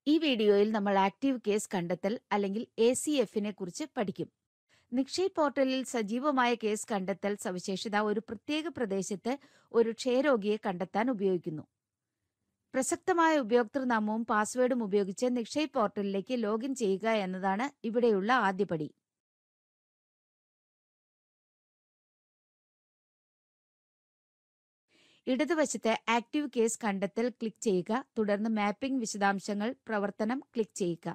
ഈ വീഡിയോയിൽ നമ്മൾ ആക്റ്റീവ് കേസ് കണ്ടെത്തൽ അല്ലെങ്കിൽ ACFനെ കുറിച്ച് പഠിക്കും. നിക്ഷയ് പോർട്ടലിൽ സജീവമായ കേസ് കണ്ടെത്തൽ സവിശേഷത ഒരു പ്രത്യേക പ്രദേശത്ത് ഒരു ക്ഷയരോഗിയെ കണ്ടെത്താൻ ഉപയോഗിക്കുന്നു. പ്രസക്തമായ ഉപയോക്തൃനാമവും പാസ്വേഡും ഉപയോഗിച്ച് നിക്ഷയ് പോർട്ടലിലേക്ക് ലോഗിൻ ചെയ്യുക എന്നതാണ് ഇവിടെയുള്ള ആദ്യപടി. ഇടതുവശത്തെ ആക്റ്റീവ് കേസ് കണ്ടെത്തൽ ക്ലിക്ക് ചെയ്യുക. തുടർന്ന് മാപ്പിംഗ് വിശദാംശങ്ങൾ പ്രവർത്തനം ക്ലിക്ക് ചെയ്യുക.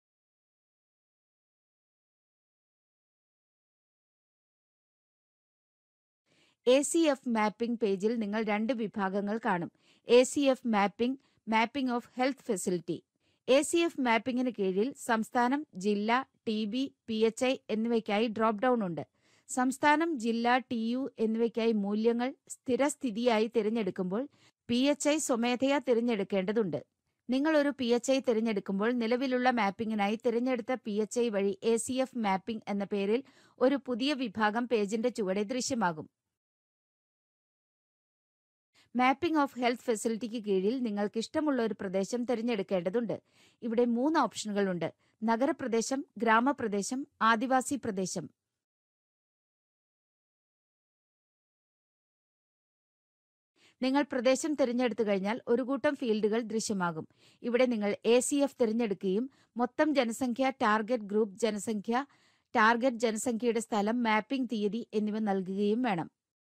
ACF മാപ്പിംഗ് പേജിൽ നിങ്ങൾ രണ്ട് വിഭാഗങ്ങൾ കാണും. ACF mapping of health facility. ACF മാപ്പിംഗിന് കീഴിൽ സംസ്ഥാനം, ജില്ല, TB, PHI എന്നിവയ്ക്കായി ഡ്രോപ്പ് ഡൗൺ ഉണ്ട്. സംസ്ഥാനം, ജില്ല, TU എന്നിവയ്ക്കായി മൂല്യങ്ങൾ സ്ഥിരസ്ഥിതിയായി തിരഞ്ഞെടുക്കുമ്പോൾ PHI സ്വമേധയാ തിരഞ്ഞെടുക്കേണ്ടതുണ്ട്. നിങ്ങൾ ഒരു PHI തിരഞ്ഞെടുക്കുമ്പോൾ നിലവിലുള്ള മാപ്പിംഗിനായി തിരഞ്ഞെടുത്ത PHI വഴി ACF മാപ്പിംഗ് എന്ന പേരിൽ ഒരു പുതിയ വിഭാഗം പേജിന്റെ ചുവടെ ദൃശ്യമാകും. മാപ്പിംഗ് ഓഫ് ഹെൽത്ത് ഫെസിലിറ്റിക്ക് കീഴിൽ നിങ്ങൾക്ക് ഇഷ്ടമുള്ള ഒരു പ്രദേശം തിരഞ്ഞെടുക്കേണ്ടതുണ്ട്. ഇവിടെ 3 ഓപ്ഷനുകളുണ്ട്: നഗരപ്രദേശം, ഗ്രാമപ്രദേശം, ആദിവാസി പ്രദേശം. നിങ്ങൾ പ്രദേശം തിരഞ്ഞെടുത്തു കഴിഞ്ഞാൽ ഒരു കൂട്ടം ഫീൽഡുകൾ ദൃശ്യമാകും. ഇവിടെ നിങ്ങൾ ACF തിരഞ്ഞെടുക്കുകയും മൊത്തം ജനസംഖ്യ, ടാർഗറ്റ് ഗ്രൂപ്പ് ജനസംഖ്യ, ടാർഗറ്റ് ജനസംഖ്യയുടെ സ്ഥലം, മാപ്പിംഗ് തീയതി എന്നിവ നൽകുകയും വേണം.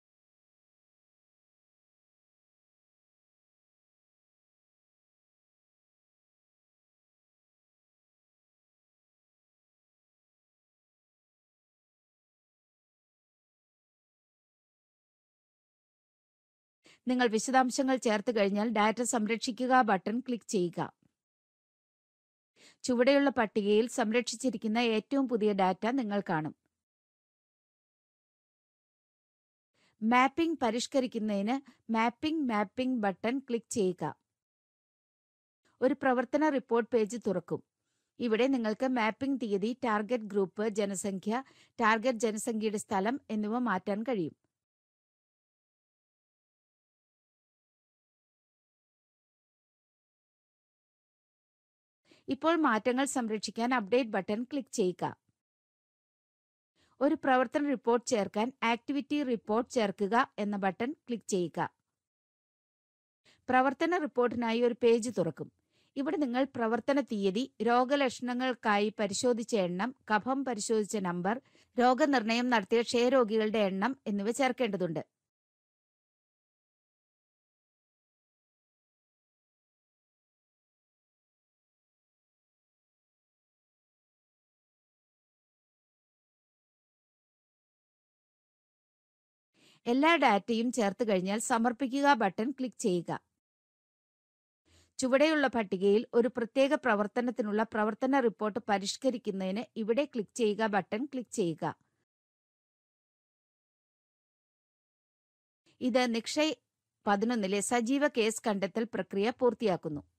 നിങ്ങൾ വിശദാംശങ്ങൾ ചേർത്ത് കഴിഞ്ഞാൽ ഡാറ്റ സംരക്ഷിക്കുക ബട്ടൺ ക്ലിക്ക് ചെയ്യുക. ചുവടെയുള്ള പട്ടികയിൽ സംരക്ഷിച്ചിരിക്കുന്ന ഏറ്റവും പുതിയ ഡാറ്റ നിങ്ങൾ കാണും. മാപ്പിംഗ് പരിഷ്കരിക്കുന്നതിന് മാപ്പിംഗ് ബട്ടൺ ക്ലിക്ക് ചെയ്യുക. ഒരു പ്രവർത്തന റിപ്പോർട്ട് പേജ് തുറക്കും. ഇവിടെ നിങ്ങൾക്ക് മാപ്പിംഗ് തീയതി, ടാർഗറ്റ് ഗ്രൂപ്പ് ജനസംഖ്യ, ടാർഗറ്റ് ജനസംഖ്യയുടെ സ്ഥലം എന്നിവ മാറ്റാൻ കഴിയും. ഇപ്പോൾ മാറ്റങ്ങൾ സംരക്ഷിക്കാൻ അപ്ഡേറ്റ് ബട്ടൺ ക്ലിക്ക് ചെയ്യുക. ഒരു പ്രവർത്തന റിപ്പോർട്ട് ചേർക്കാൻ ആക്ടിവിറ്റി റിപ്പോർട്ട് ചേർക്കുക എന്ന ബട്ടൺ ക്ലിക്ക് ചെയ്യുക. പ്രവർത്തന റിപ്പോർട്ടിനായി ഒരു പേജ് തുറക്കും. ഇവിടെ നിങ്ങൾ പ്രവർത്തന തീയതി, രോഗലക്ഷണങ്ങൾക്കായി പരിശോധിച്ച എണ്ണം, കഫം പരിശോധിച്ച നമ്പർ, രോഗനിർണയം നടത്തിയ ക്ഷയരോഗികളുടെ എണ്ണം എന്നിവ ചേർക്കേണ്ടതുണ്ട്. എല്ലാ ഡാറ്റയും ചേർത്ത് കഴിഞ്ഞാൽ സമർപ്പിക്കുക ബട്ടൺ ക്ലിക്ക് ചെയ്യുക. ചുവടെയുള്ള പട്ടികയിൽ ഒരു പ്രത്യേക പ്രവർത്തനത്തിനുള്ള പ്രവർത്തന റിപ്പോർട്ട് പരിഷ്കരിക്കുന്നതിന് ഇവിടെ ക്ലിക്ക് ചെയ്യുക ബട്ടൺ ക്ലിക്ക് ചെയ്യുക. ഇത് നിക്ഷയ് 11 സജീവ കേസ് കണ്ടെത്തൽ പ്രക്രിയ പൂർത്തിയാക്കുന്നു.